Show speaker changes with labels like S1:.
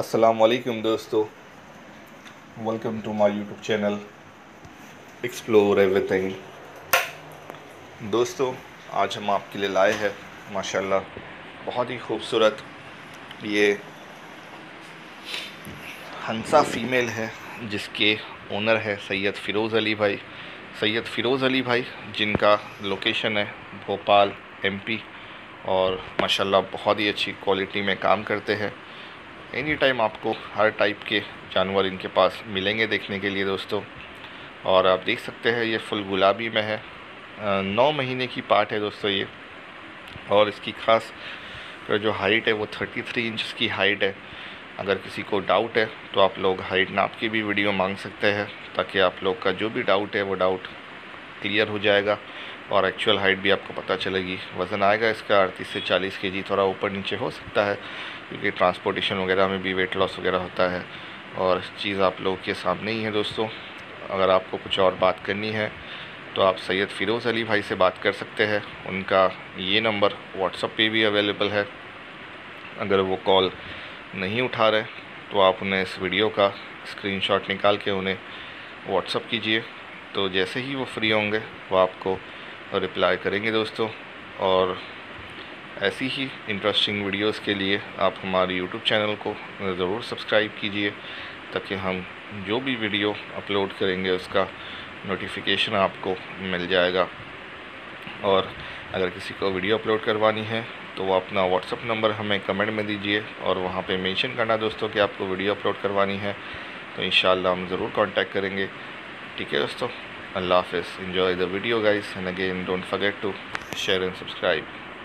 S1: अस्सलाम वालेकुम दोस्तों, welcome to my YouTube channel explore everything. दोस्तों, आज हम आपके लिए लाए हैं माशाल्लाह बहुत ही खूबसूरत ये हंसा फ़ीमेल है, जिसके ओनर है सैयद फ़िरोज़ अली भाई। सैयद फ़िरोज़ अली भाई जिनका लोकेशन है भोपाल एमपी, और माशाल्लाह बहुत ही अच्छी क्वालिटी में काम करते हैं। एनी टाइम आपको हर टाइप के जानवर इनके पास मिलेंगे देखने के लिए दोस्तों। और आप देख सकते हैं ये फुल गुलाबी में है, 9 महीने की पार्ट है दोस्तों ये। और इसकी ख़ास जो हाइट है वो 33 इंच की हाइट है। अगर किसी को डाउट है तो आप लोग हाइट नाप की भी वीडियो मांग सकते हैं, ताकि आप लोग का जो भी डाउट है वो डाउट क्लियर हो जाएगा और एक्चुअल हाइट भी आपको पता चलेगी। वज़न आएगा इसका 38 से 40 केजी, थोड़ा ऊपर नीचे हो सकता है क्योंकि ट्रांसपोर्टेशन वगैरह में भी वेट लॉस वगैरह होता है। और चीज़ आप लोगों के सामने ही है दोस्तों। अगर आपको कुछ और बात करनी है तो आप सैयद फ़िरोज़ अली भाई से बात कर सकते हैं। उनका ये नंबर व्हाट्सएप पे भी अवेलेबल है। अगर वो कॉल नहीं उठा रहे तो आप उन्हें इस वीडियो का स्क्रीनशॉट निकाल के उन्हें व्हाट्सएप कीजिए, तो जैसे ही वो फ्री होंगे वो आपको रिप्लाई करेंगे दोस्तों। और ऐसी ही इंटरेस्टिंग वीडियोस के लिए आप हमारे यूट्यूब चैनल को ज़रूर सब्सक्राइब कीजिए, ताकि हम जो भी वीडियो अपलोड करेंगे उसका नोटिफिकेशन आपको मिल जाएगा। और अगर किसी को वीडियो अपलोड करवानी है तो वो अपना व्हाट्सअप नंबर हमें कमेंट में दीजिए और वहाँ पे मेंशन करना दोस्तों कि आपको वीडियो अपलोड करवानी है, तो इंशाल्लाह हम ज़रूर कांटेक्ट करेंगे। ठीक है दोस्तों, अल्लाह हाफ़िज़। Enjoy the video guys, and again don't forget to share and subscribe.